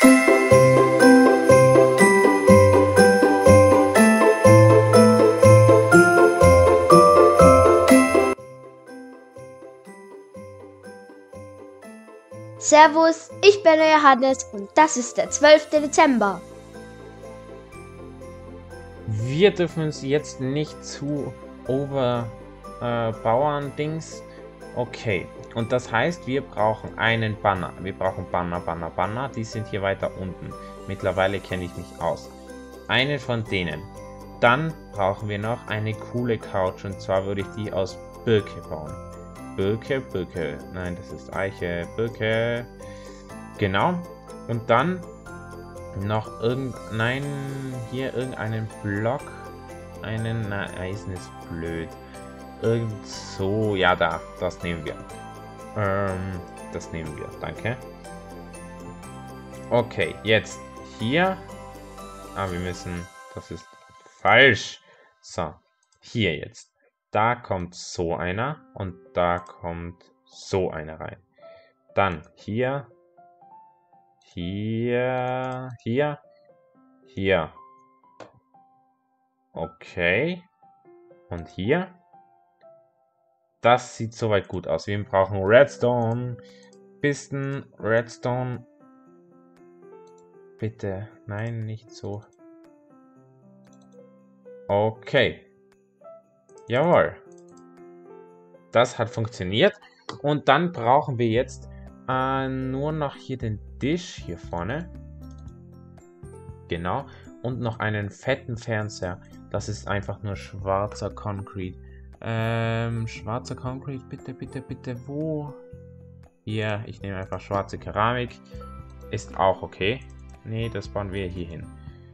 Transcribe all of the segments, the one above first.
Servus, ich bin der Johannes und das ist der 12. Dezember. Wir dürfen uns jetzt nicht zu overbauern-Dings. Okay, und das heißt, wir brauchen einen Banner. Wir brauchen Banner. Die sind hier weiter unten. Mittlerweile kenne ich mich aus. Einen von denen. Dann brauchen wir noch eine coole Couch und zwar würde ich die aus Birke bauen. Birke. Nein, das ist Eiche. Birke. Genau. Und dann noch irgendeinen Block. Eisen ist blöd. Irgend so. Ja, das nehmen wir. Danke. Okay, jetzt hier. Wir müssen. Das ist falsch. So, hier jetzt. Da kommt so einer und da kommt so einer rein. Dann hier. Okay. Und hier. Das sieht soweit gut aus. Wir brauchen Redstone. Pisten, Redstone. Bitte. Nein, nicht so. Okay. Jawohl. Das hat funktioniert. Und dann brauchen wir jetzt nur noch hier den Tisch hier vorne. Genau. Und noch einen fetten Fernseher. Das ist einfach nur schwarzer Concrete. Schwarzer Concrete. Bitte. Wo? Hier. Ich nehme einfach schwarze Keramik. Ist auch okay. Nee, das bauen wir hier hin.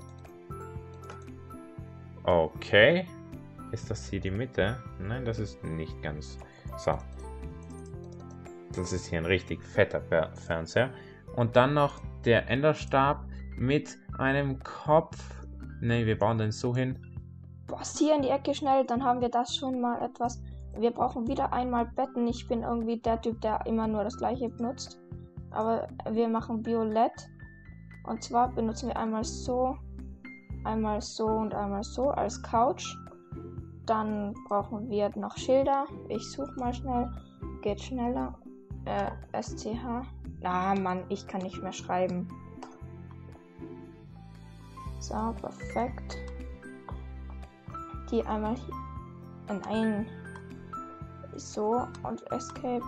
Okay. Ist das hier die Mitte? Nein, das ist nicht ganz. So. Das ist hier ein richtig fetter Fernseher. Und dann noch der Enderstab mit einem Kopf. Ne, wir bauen den so hin. Was hier in die Ecke schnell, dann haben wir das schon mal etwas. Wir brauchen wieder einmal Betten. Ich bin irgendwie der Typ, der immer nur das gleiche benutzt. Aber wir machen violett. Und zwar benutzen wir einmal so und einmal so als Couch. Dann brauchen wir noch Schilder. Ich suche mal schnell. Geht schneller. SCH. Mann, ich kann nicht mehr schreiben. So, perfekt. Die einmal hier. Nein. So und Escape.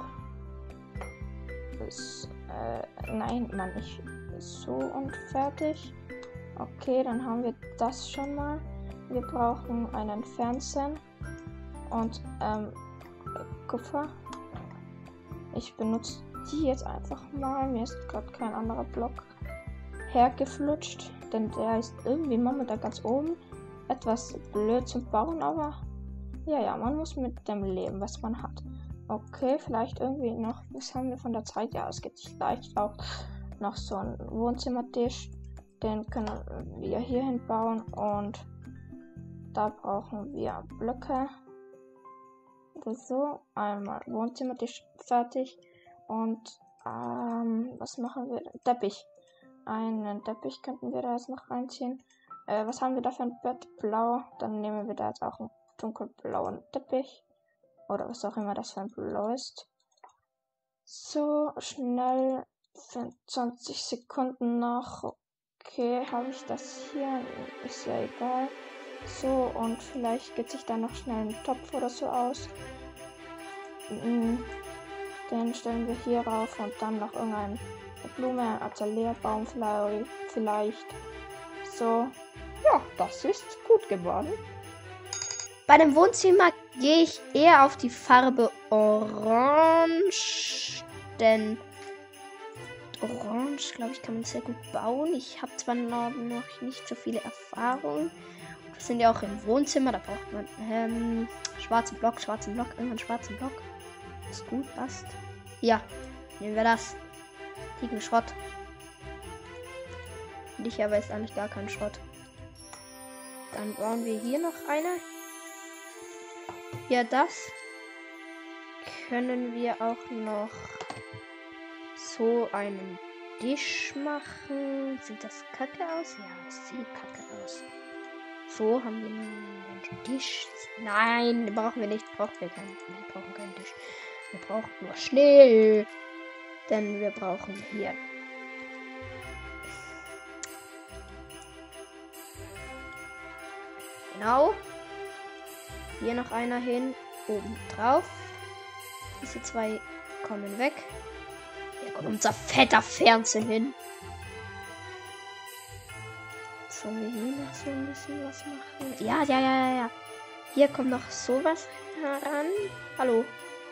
Nein, Mann, ich. So und fertig. Okay, dann haben wir das schon mal. Wir brauchen einen Fernseher und Kupfer. Ich benutze die jetzt einfach mal. Mir ist gerade kein anderer Block hergeflutscht, denn der ist irgendwie momentan ganz oben. Etwas blöd zum Bauen, aber ja, man muss mit dem leben, was man hat. Okay, vielleicht irgendwie noch, was haben wir von der Zeit? Ja, es gibt vielleicht auch noch so einen Wohnzimmertisch. Den können wir hier hinbauen und da brauchen wir Blöcke. So, einmal Wohnzimmertisch fertig. Und was machen wir? Teppich. Einen Teppich könnten wir da jetzt noch reinziehen. Was haben wir da für ein Bett? Blau. Dann nehmen wir da jetzt auch einen dunkelblauen Teppich. Oder was auch immer das für ein Blau ist. So, schnell. 20 Sekunden noch. Okay, habe ich das hier? Ist ja egal. So, und vielleicht geht sich da noch schnell ein Topf oder so aus. Den stellen wir hier rauf und dann noch irgendeine Blume, ein Azaleabaum vielleicht. So, ja, das ist gut geworden. Bei dem Wohnzimmer gehe ich eher auf die Farbe Orange, denn Orange, glaube ich, kann man sehr gut bauen. Ich habe zwar noch nicht so viele Erfahrungen. Das sind ja auch im Wohnzimmer, da braucht man schwarzen Block, irgendeinen schwarzen Block. Das gut passt. Ja, nehmen wir das. Liegen Schrott. Ich aber ist eigentlich gar kein Schrott. Dann bauen wir hier noch eine. Ja, das können wir auch noch so einen Tisch machen. Sieht das kacke aus? Ja, das sieht kacke aus. So haben wir einen Tisch. Nein, brauchen wir nicht. Wir brauchen keinen Tisch. Wir brauchen nur Schnee. Denn wir brauchen hier. Genau. Hier noch einer hin. Oben drauf. Diese zwei kommen weg. Hier kommt unser fetter Fernseher hin. Sollen wir hier noch so ein bisschen was machen? Ja. Hier kommt noch sowas heran. Hallo.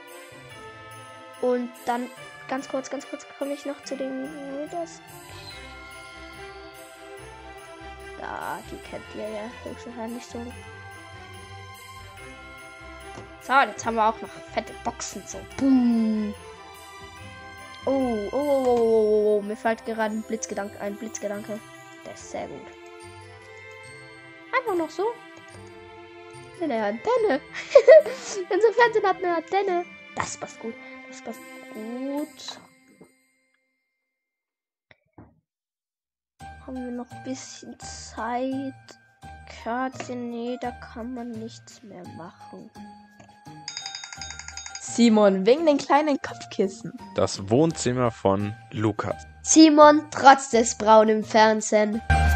Und dann ganz kurz komme ich noch zu den Raiders. Da, die kennt ihr ja höchstwahrscheinlich so. So, jetzt haben wir auch noch fette Boxen. So, boom. Oh. Mir fällt gerade ein Blitzgedanke. Der ist sehr gut. Einfach noch so. Eine Antenne. Unser Fernsehen hat eine Antenne. Das passt gut. Haben wir noch ein bisschen Zeit? Karte, nee, da kann man nichts mehr machen. Simon, wegen den kleinen Kopfkissen. Das Wohnzimmer von Lukas. Simon, trotz des braunen Fernsehens.